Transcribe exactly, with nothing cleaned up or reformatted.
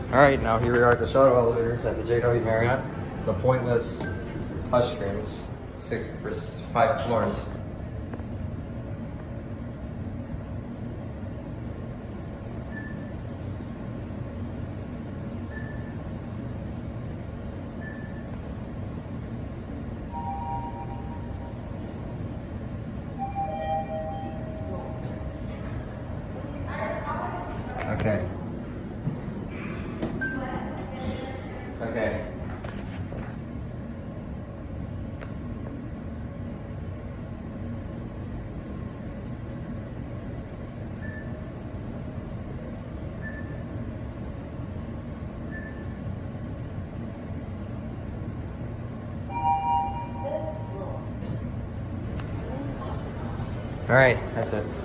All right, now here we are at the shuttle elevators at the J W Marriott. The pointless touchscreens, six for five floors. Okay. Okay. All right, that's it.